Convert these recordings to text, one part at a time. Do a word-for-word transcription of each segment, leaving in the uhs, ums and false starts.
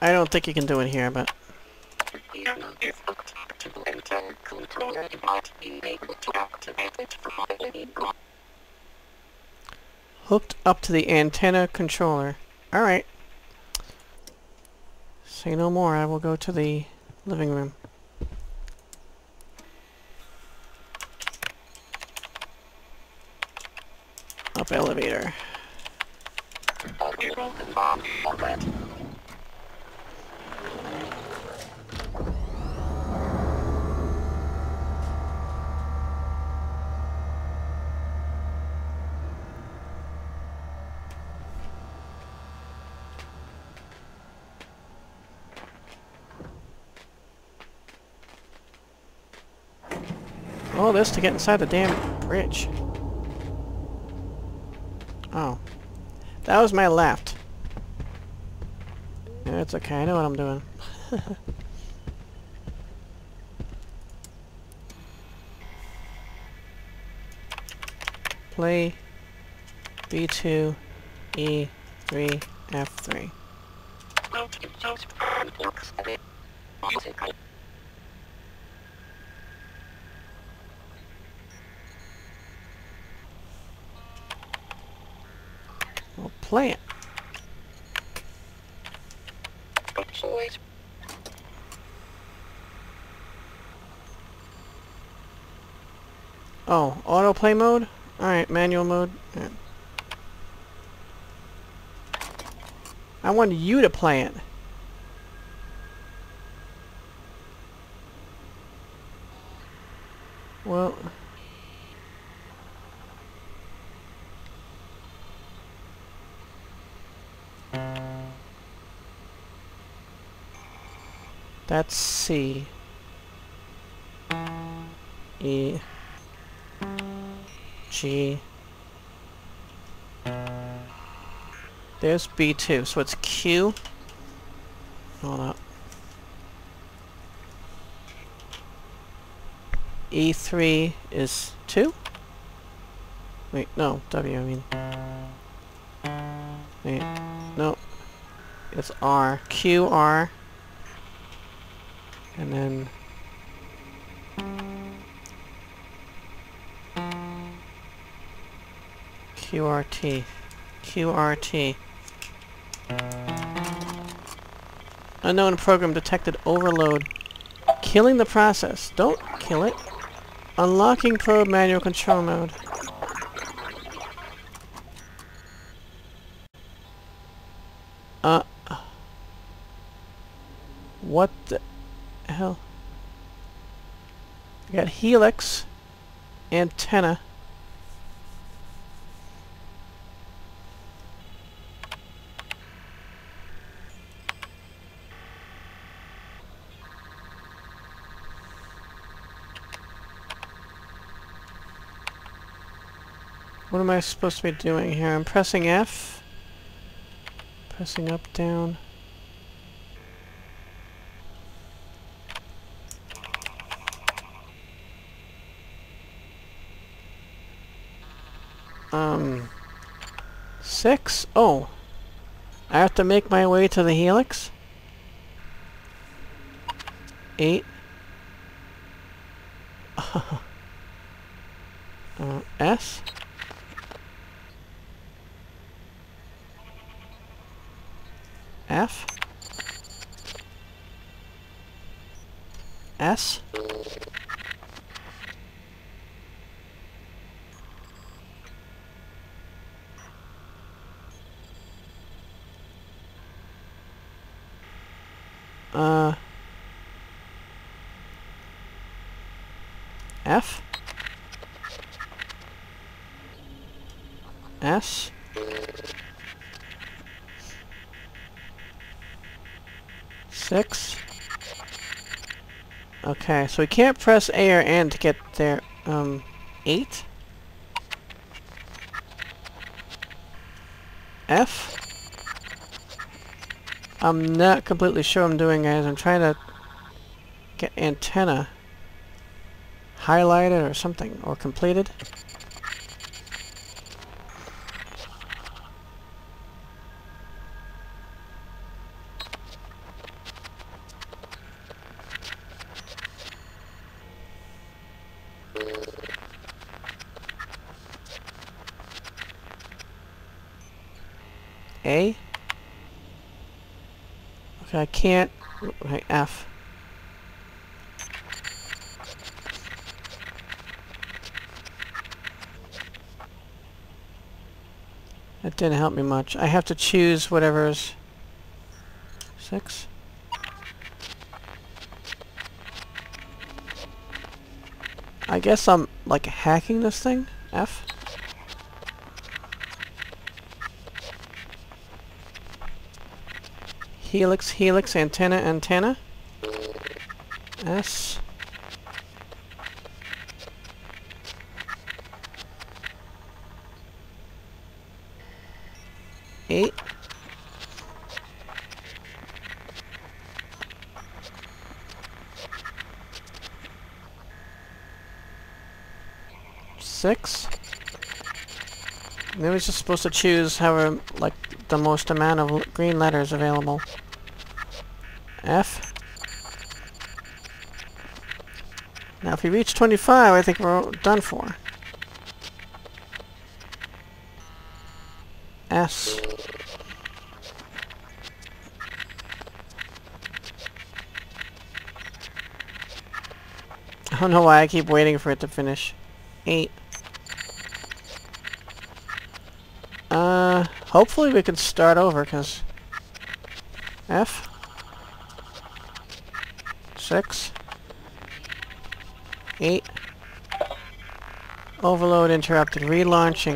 I don't think you can do it here, but... Hooked up to the antenna controller. Alright. Say no more, I will go to the living room. Up elevator. All this to get inside the damn bridge. Oh. That was my left. It's okay, I know what I'm doing. Play B two E three F three. We'll play it. Oh, autoplay mode? Alright, manual mode. Yeah. I wanted you to play it. Well... That's C. E. G. There's B two, so it's Q. Hold up. E three is two? Wait, no, W, I mean. Wait, no. It's R. Q, R. And then... Q R T. Q R T. Unknown program detected overload. Killing the process. Don't kill it. Unlocking probe manual control mode. Uh. What the hell? We got helix. Antenna. What am I supposed to be doing here? I'm pressing F. Pressing up, down. Um... Six? Oh. I have to make my way to the helix? Eight. uh, S? F? S? Uh... F? S? Six? Okay, so we can't press A or N to get there. Um, eight? F? I'm not completely sure what I'm doing, guys. I'm trying to get antenna highlighted or something, or completed. A? Okay, I can't... Okay, F. That didn't help me much. I have to choose whatever's... Six? I guess I'm, like, hacking this thing? F? Helix, helix, antenna, antenna. S. Eight. Six. And then we're just supposed to choose however, like, the most amount of l green letters available. F. Now if we reach twenty-five, I think we're done for. S. I don't know why I keep waiting for it to finish. Eight. Uh, hopefully we can start over, because... F. Six. Eight. Overload interrupted. Relaunching.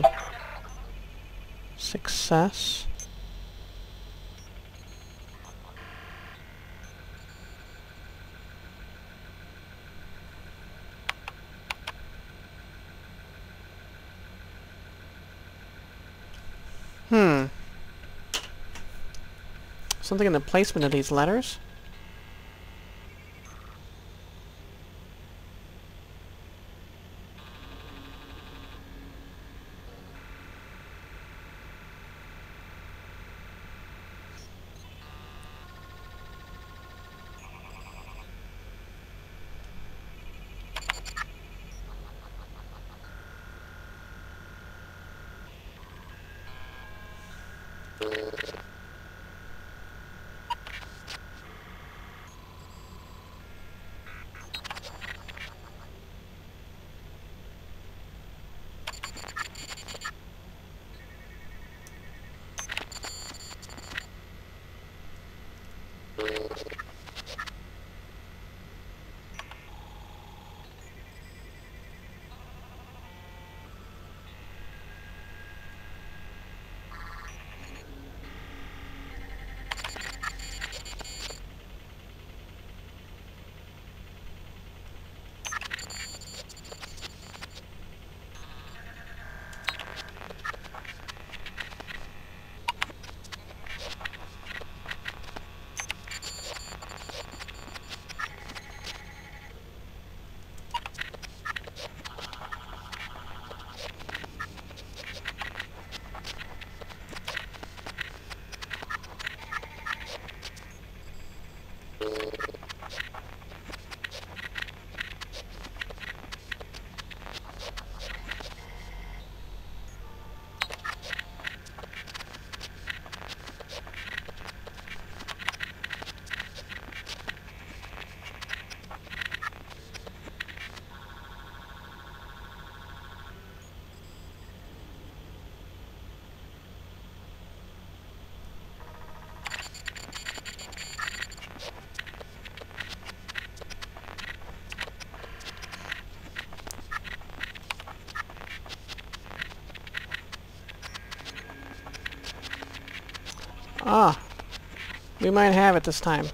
Success. Hmm. Something in the placement of these letters? Ah, we might have it this time.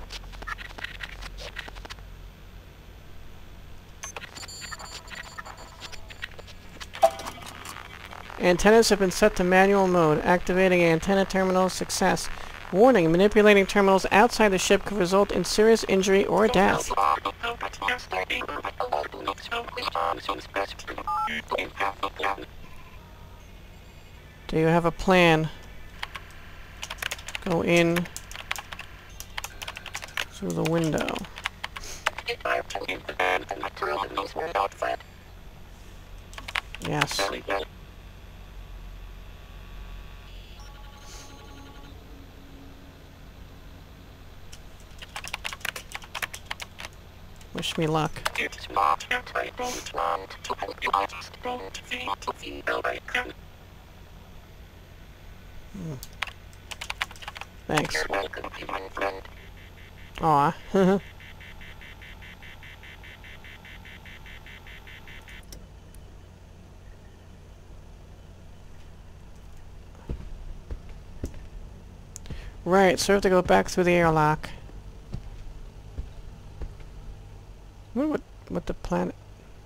Antennas have been set to manual mode. Activating antenna terminal. Success. Warning, manipulating terminals outside the ship could result in serious injury or death. Do you have a plan? Go in through the window. Yes. Wish me luck. Hmm. Thanks. Aw. Right, so we have to go back through the airlock. I wonder what, what the planet...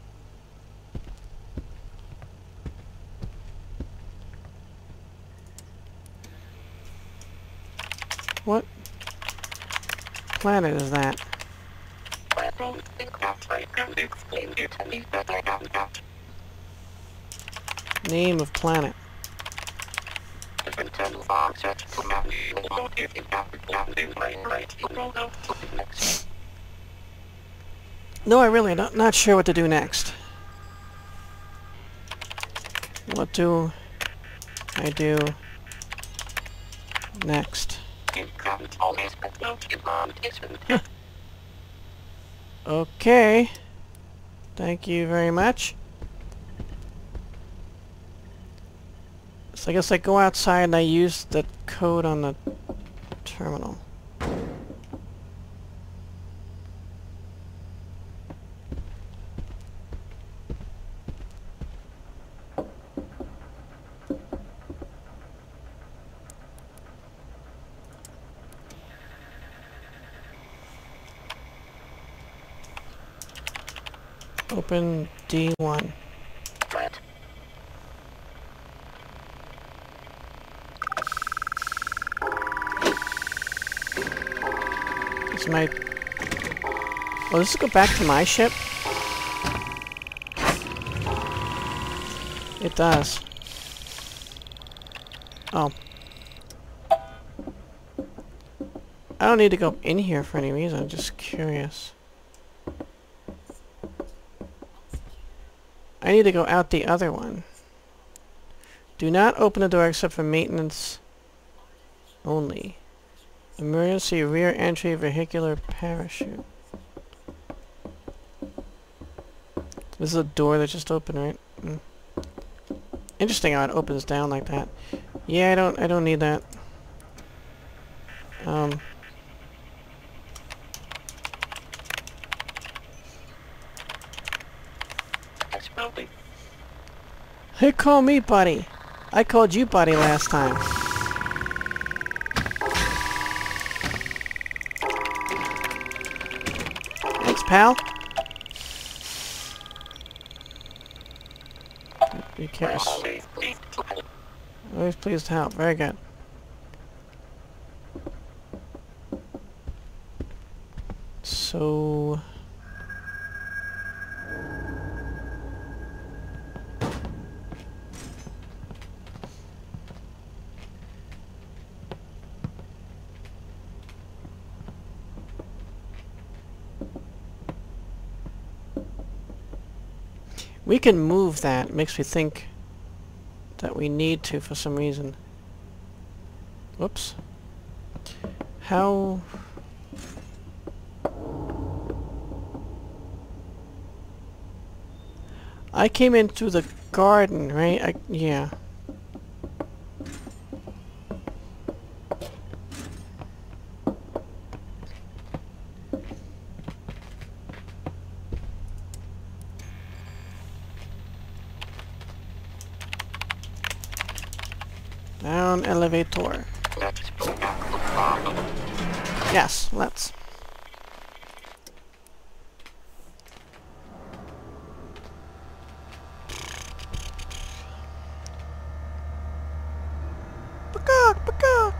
What planet is that? Name of planet. No, I really not not sure what to do next. What do I do next? Huh. Okay. Thank you very much. So I guess I go outside and I use the code on the terminal. Open D one. This might... Oh, does this go back to my ship? It does. Oh. I don't need to go in here for any reason, I'm just curious. I need to go out the other one. Do not open the door except for maintenance only. Emergency rear entry vehicular parachute. This is a door that just opened, right? Mm. Interesting how it opens down like that. Yeah, I don't I don't need that. Um Hey, call me buddy. I called you buddy last time. Thanks, pal. Be careful. Always pleased to help. Very good. So... we can move that. It makes me think that we need to for some reason. Whoops. How... I came in through the garden, right? I, yeah. Down elevator. Yes, let's. Peacock, peacock.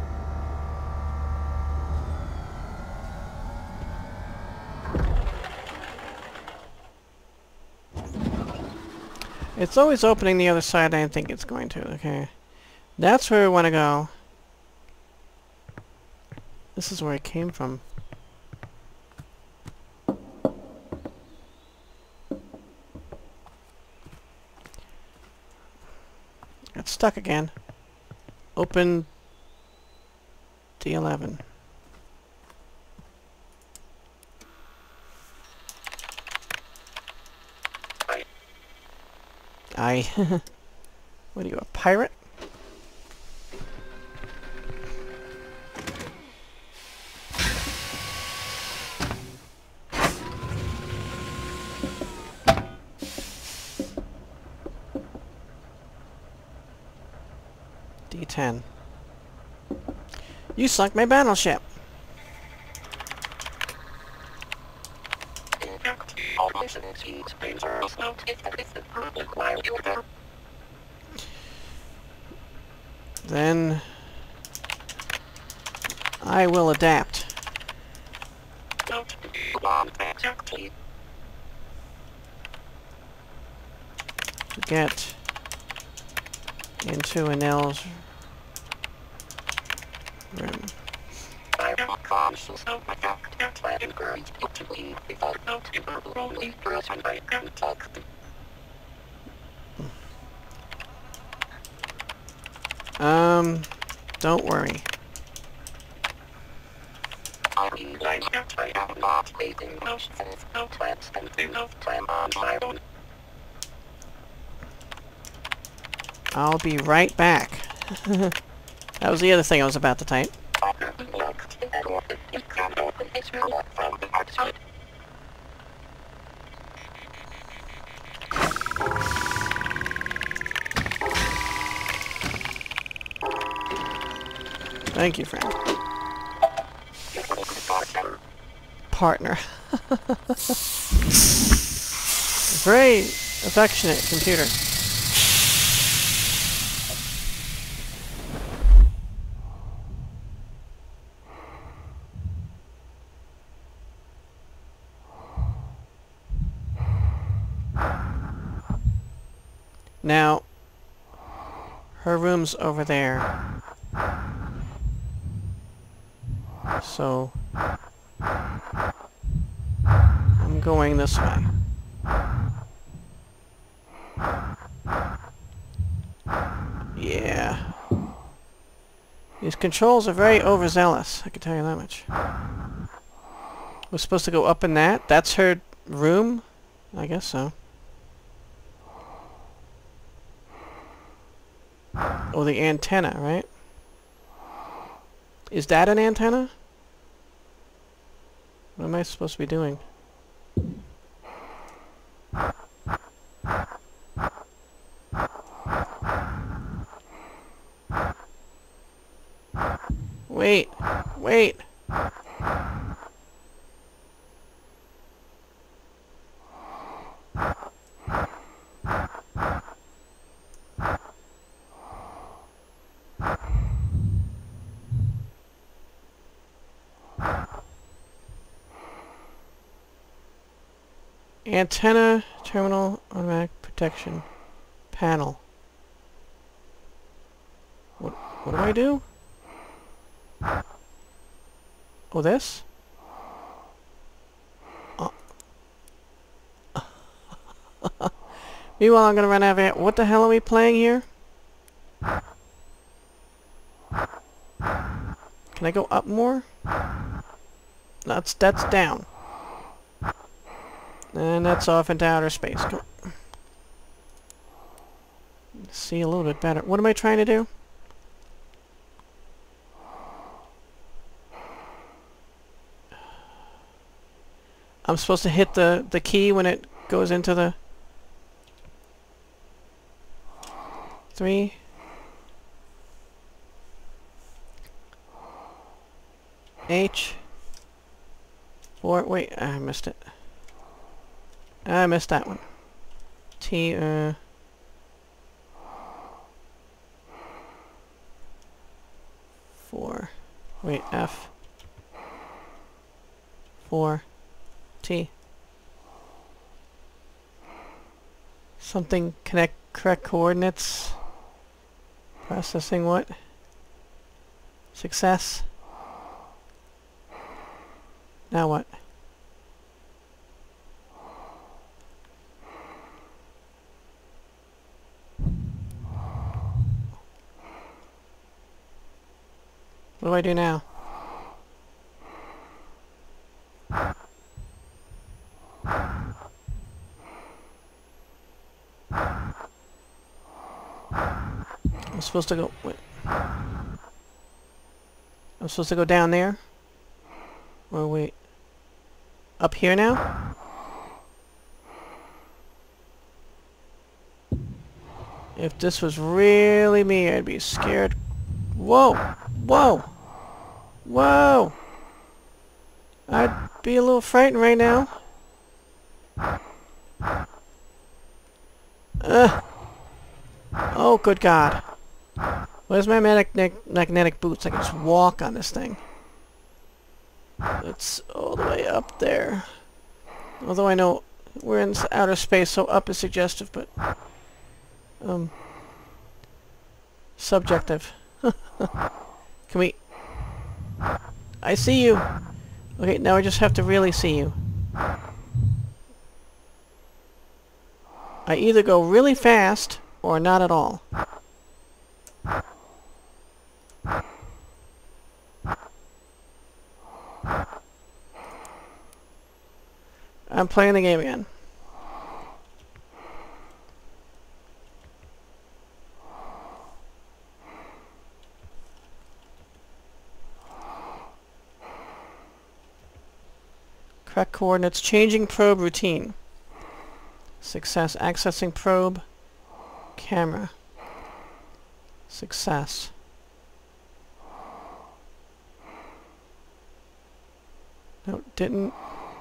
It's always opening the other side. I think it's going to. Okay. That's where we want to go. This is where it came from. Got stuck again. Open D eleven. I... What are you, a pirate? D ten. You sunk my battleship! Then I will adapt. To get into Anele's room. Um, don't worry. I'll be right back. That was the other thing I was about to type. Thank you, friend. Partner. Very affectionate computer. Now, her room's over there. So, I'm going this way. Yeah. These controls are very overzealous, I can tell you that much. We're supposed to go up in that? That's her room? I guess so. Oh, the antenna, right? Is that an antenna? What am I supposed to be doing? Wait! Wait! Antenna, terminal, automatic protection, panel. What, what do I do? Oh, this? Oh. Meanwhile, I'm gonna run out of air. What the hell are we playing here? Can I go up more? That's, that's down. And that's off into outer space. Go. See a little bit better. What am I trying to do? I'm supposed to hit the, the key when it goes into the... Three. H. Four. Wait, I missed it. I missed that one. T, uh... Four. Wait, F. Four. T. Something connect correct coordinates. Processing what? Success. Now what? What do I do now? supposed to go... Wait. I'm supposed to go down there? Or wait. Up here now? If this was really me, I'd be scared. Whoa! Whoa! Whoa! I'd be a little frightened right now. Ugh! Oh, good God. Where's my magnetic, magnetic boots? I can just walk on this thing. It's all the way up there. Although I know we're in outer space, so up is suggestive, but... Um... subjective. Can we... I see you! Okay, now I just have to really see you. I either go really fast, or not at all. I'm playing the game again. Correct coordinates. Changing probe routine. Success. Accessing probe. Camera. Success. No, didn't.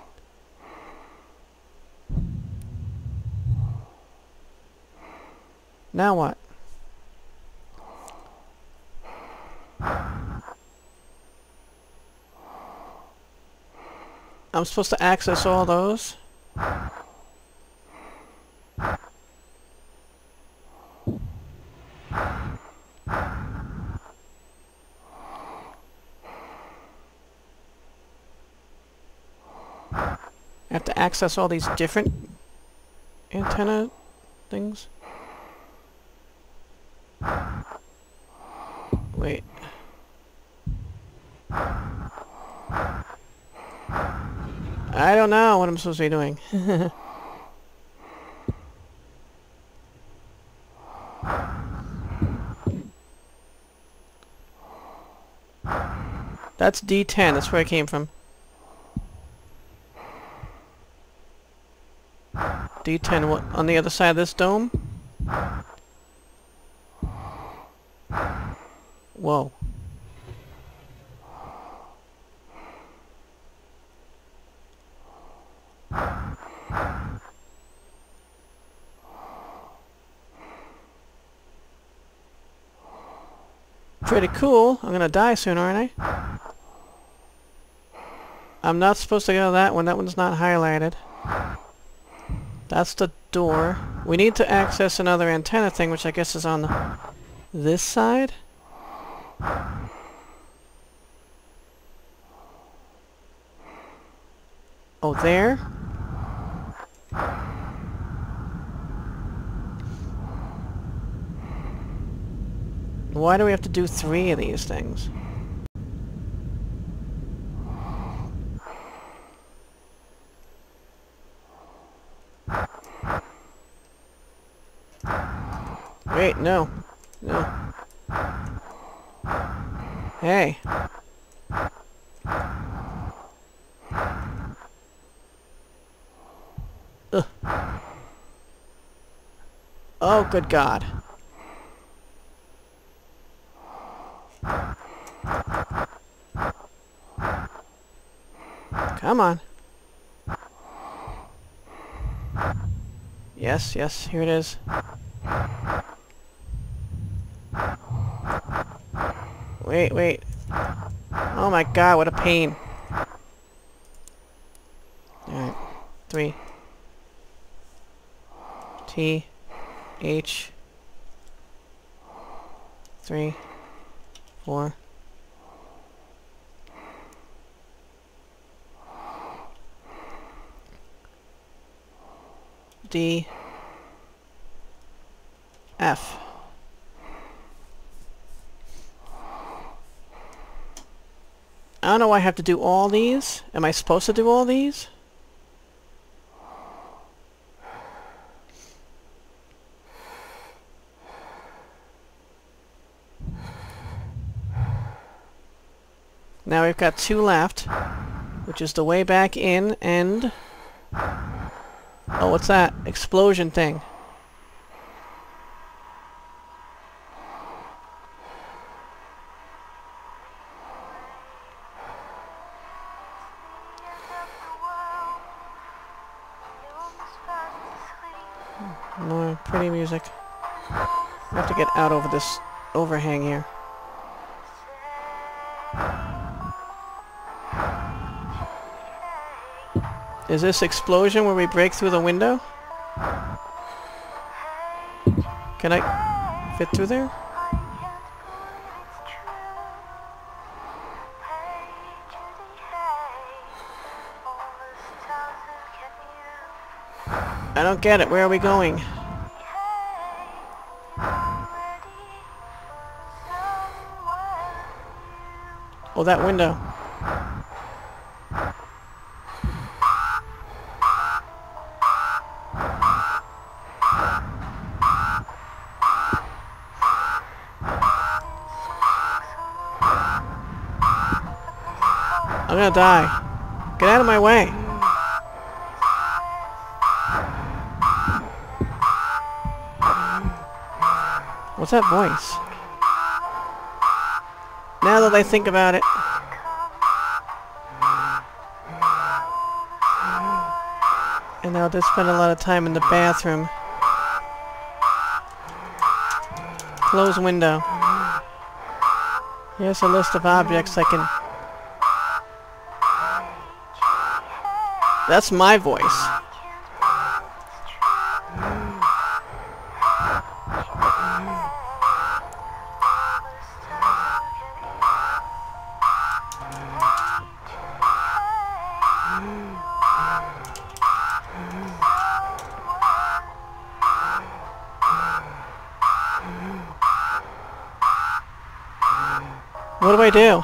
Now what? I'm supposed to access all those? I have to access all these different antenna things? Wait. I don't know what I'm supposed to be doing. That's D ten, that's where I came from. D ten, what, on the other side of this dome? Whoa. Pretty cool. I'm gonna die soon, aren't I? I'm not supposed to go to that one. That one's not highlighted. That's the door. We need to access another antenna thing, which I guess is on the, this side? Oh, there? Why do we have to do three of these things? Wait, no. No. Hey. Ugh. Oh, good God. Come on. Yes, yes, here it is. Wait, wait. Oh my God, what a pain. Alright. Three. T. H. Three. Four. D. F. I don't know why I have to do all these. Am I supposed to do all these? Now we've got two left, which is the way back in, and... Oh, what's that? Explosion thing. More pretty music. I have to get out over this overhang here. Is this explosion where we break through the window? Can I fit through there? I don't get it. Where are we going? Oh, that window. I'm gonna die. Get out of my way. What's that voice? Now that I think about it. And now I did spend a lot of time in the bathroom. Close window. Here's a list of objects I can... That's my voice. What do I do?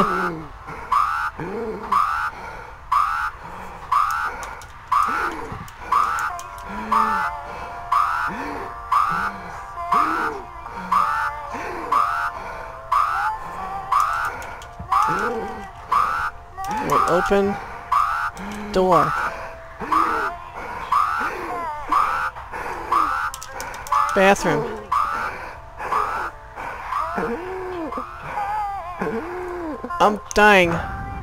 Wait, open door. Bathroom. I'm dying.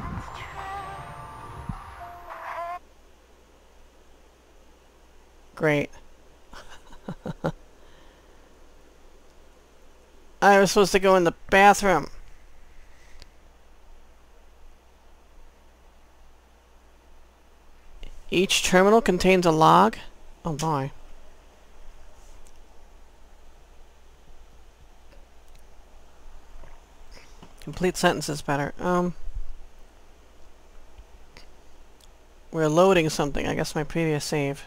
Great. I was supposed to go in the bathroom. Each terminal contains a log? Oh boy. Complete sentence is better. Um, we're loading something. I guess my previous save.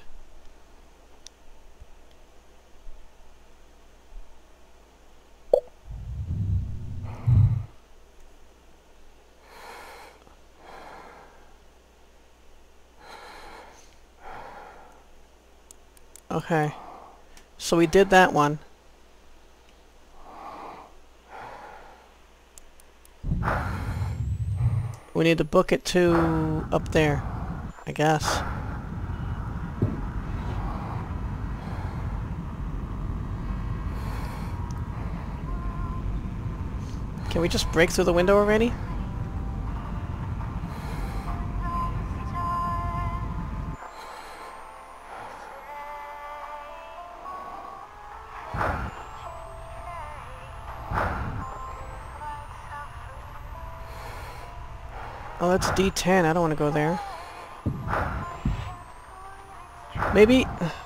Okay. So we did that one. We need to book it to up there, I guess. Can we just break through the window already? Oh, that's D ten. I don't want to go there. Maybe...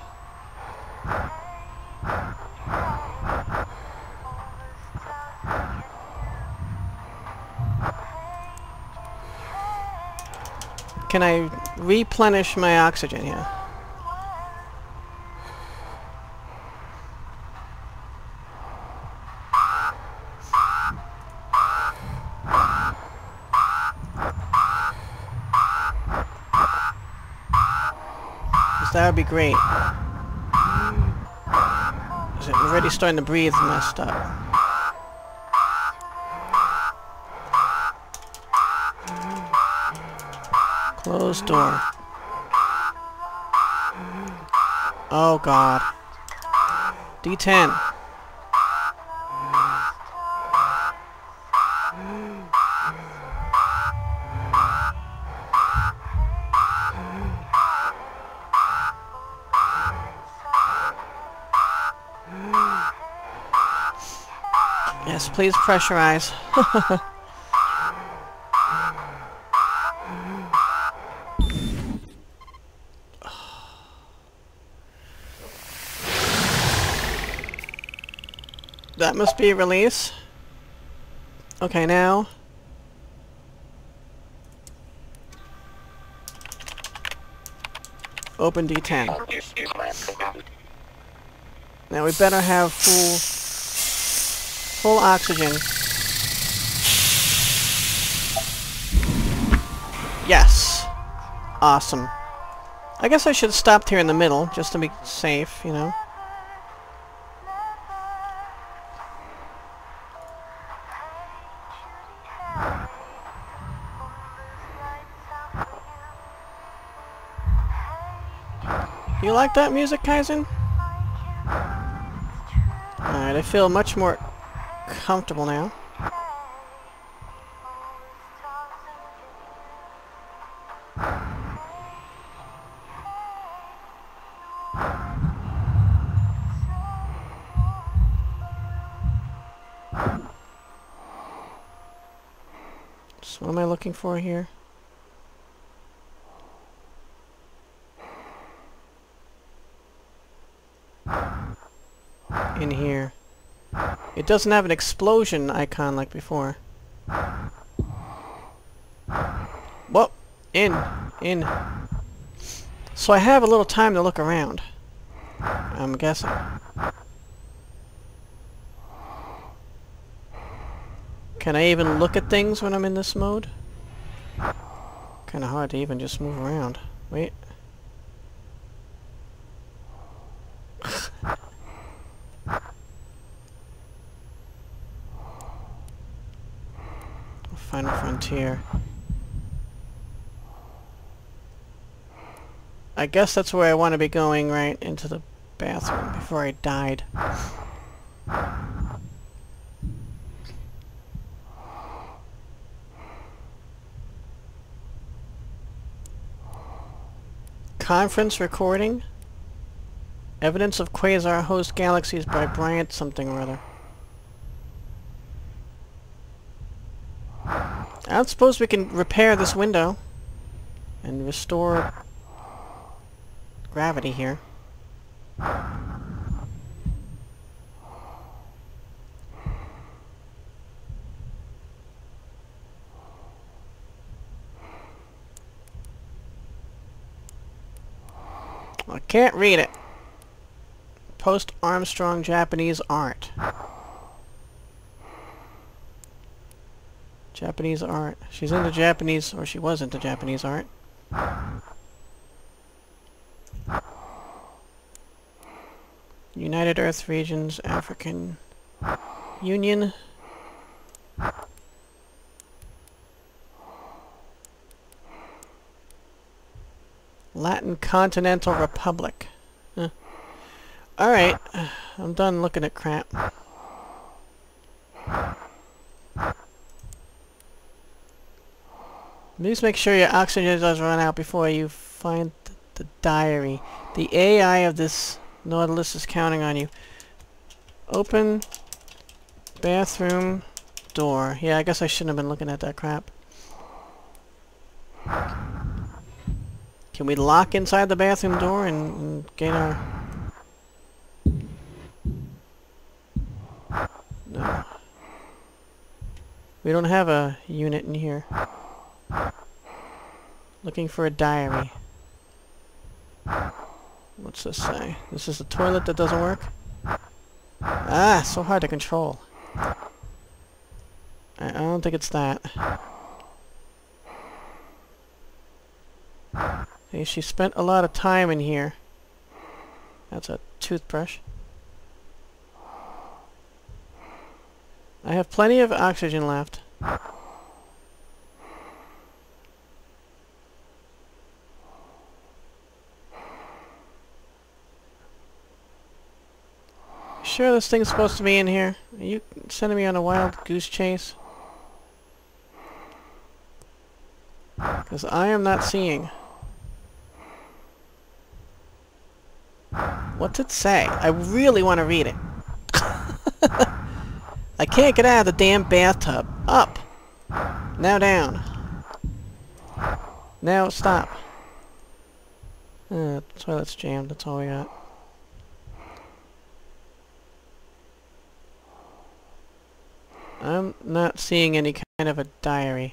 Can I replenish my oxygen here? That would be great. I'm already starting to breathe messed up. Closed door. Oh god. D ten. Yes, please pressurize. That must be a release. Okay, now. Open D ten. Now we better have full full oxygen. Yes. Awesome. I guess I should have stopped here in the middle just to be safe, you know. You like that music, Kaizen? Alright, I feel much more comfortable now. So what am I looking for here? In here. It doesn't have an explosion icon like before. Whoa! In! In! So I have a little time to look around. I'm guessing. Can I even look at things when I'm in this mode? Kinda hard to even just move around. Wait. Final Frontier. I guess that's where I want to be going, right into the bathroom before I died. Conference recording. Evidence of quasar host galaxies by Bryant something or other. I don't suppose we can repair this window and restore gravity here. I can't read it. Post-Armstrong Japanese art. Japanese art. She's into Japanese, or she was into Japanese art. United Earth Regions, African Union. Latin Continental Republic. Huh. Alright, I'm done looking at crap. Please make sure your oxygen does run out before you find th the diary. The A I of this Nautilus is counting on you. Open bathroom door. Yeah, I guess I shouldn't have been looking at that crap. Can we lock inside the bathroom door and, and gain our... No. We don't have a unit in here. Looking for a diary. What's this say? This is the toilet that doesn't work? Ah, so hard to control. I, I don't think it's that. Hey, she spent a lot of time in here. That's a toothbrush. I have plenty of oxygen left. sure this thing's supposed to be in here? Are you sending me on a wild goose chase? Because I am not seeing. What's it say? I really want to read it. I can't get out of the damn bathtub. Up! Now down. Now stop. Uh, toilet's jammed, that's all we got. I'm not seeing any kind of a diary.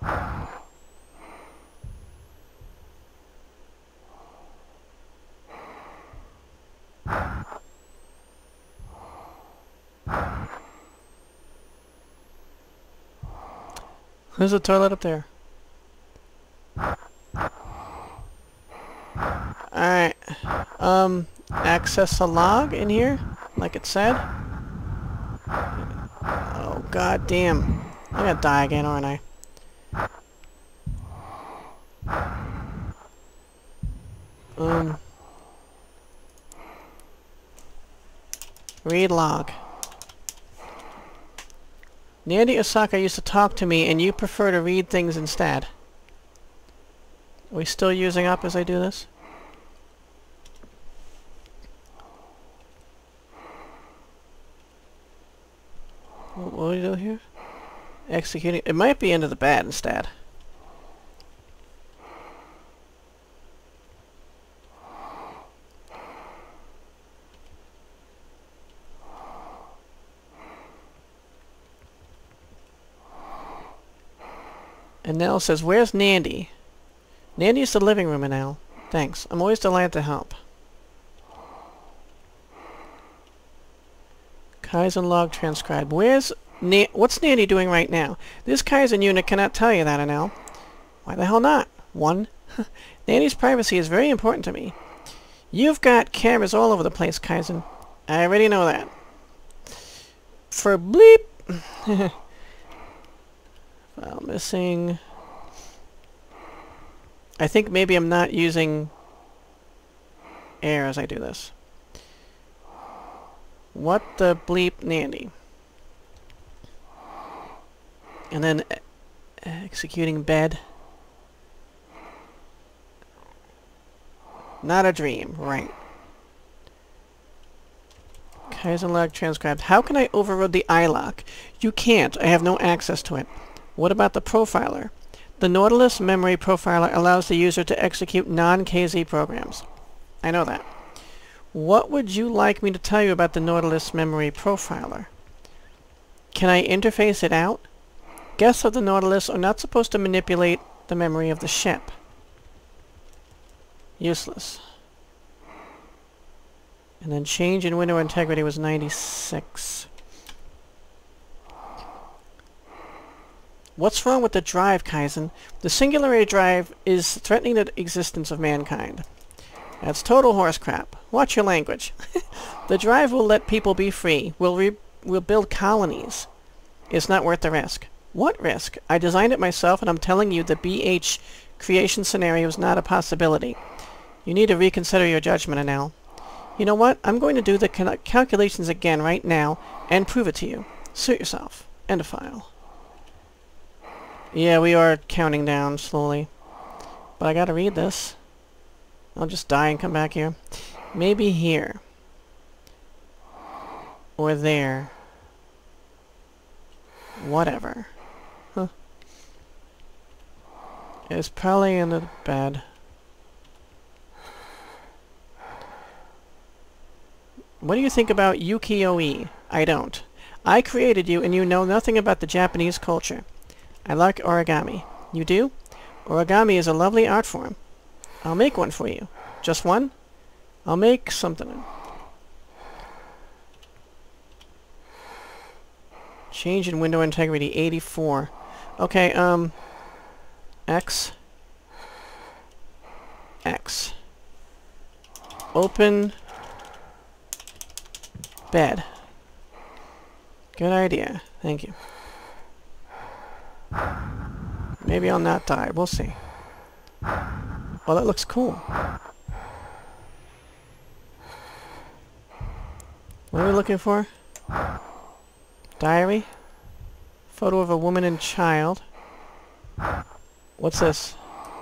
There's a toilet up there. Alright. Um, access a log in here, like it said. Oh, god damn. I'm gonna die again, aren't I? Um. Read log. Nandi Osaka used to talk to me, and you prefer to read things instead. Are we still using up as I do this? What do we do here? Executing. It might be into the bad instead. Anele says, where's Nandi? Nandi's the living room, Anele. Thanks. I'm always delighted to help. Kaizen log transcribed. Where's... Na what's Nandi doing right now? This Kaizen unit cannot tell you that, Anele. Why the hell not? One. Nandi's privacy is very important to me. You've got cameras all over the place, Kaizen. I already know that. For bleep... File missing. I think maybe I'm not using air as I do this. What the bleep, Nandi? And then uh, executing bed. Not a dream, right. Kaizen log transcribed. How can I override the I lock? You can't. I have no access to it. What about the profiler? The Nautilus memory profiler allows the user to execute non-K Z programs. I know that. What would you like me to tell you about the Nautilus memory profiler? Can I interface it out? Guests of the Nautilus are not supposed to manipulate the memory of the ship. Useless. And then change in window integrity was ninety-six. What's wrong with the drive, Kaizen? The singularity drive is threatening the existence of mankind. That's total horse crap. Watch your language. The drive will let people be free. We'll, re we'll build colonies. It's not worth the risk. What risk? I designed it myself, and I'm telling you the B H creation scenario is not a possibility. You need to reconsider your judgment, Anele. You know what? I'm going to do the cal calculations again right now and prove it to you. Suit yourself. End of file. Yeah, we are counting down slowly. But I gotta read this. I'll just die and come back here. Maybe here. Or there. Whatever. Huh. It's probably in the bed. What do you think about ukiyo-e? I don't. I created you and you know nothing about the Japanese culture. I like origami. You do? Origami is a lovely art form. I'll make one for you. Just one? I'll make something. Change in window integrity, eighty-four. Okay, um... X. X. Open... bed. Good idea. Thank you. Maybe I'll not die. We'll see. Oh, that looks cool. What are we looking for? Diary? Photo of a woman and child. What's this?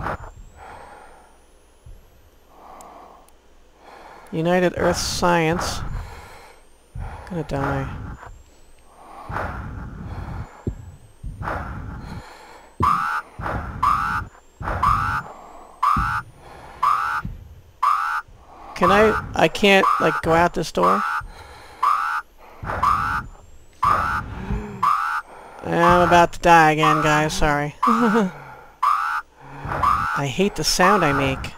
United Earth Science. Gonna die. Can I... I can't, like, go out this door? I'm about to die again, guys. Sorry. I hate the sound I make.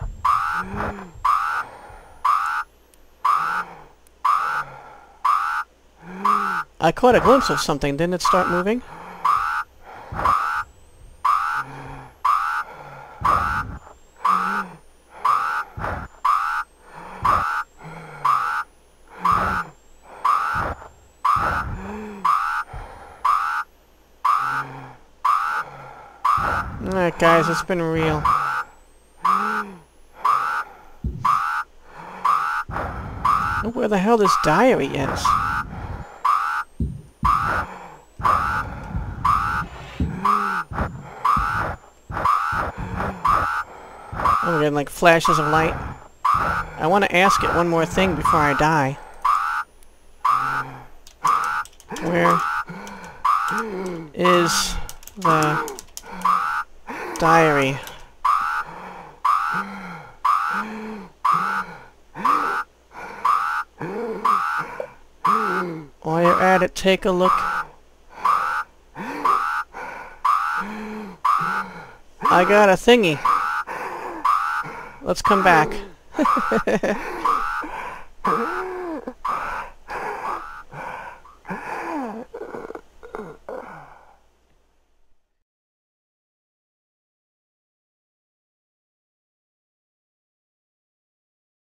I caught a glimpse of something. Didn't it start moving? Alright guys, it's been real. Oh, where the hell this diary is? Oh, we're getting like flashes of light. I want to ask it one more thing before I die. Where is the diary? While you're at it, take a look. I got a thingy. Let's come back.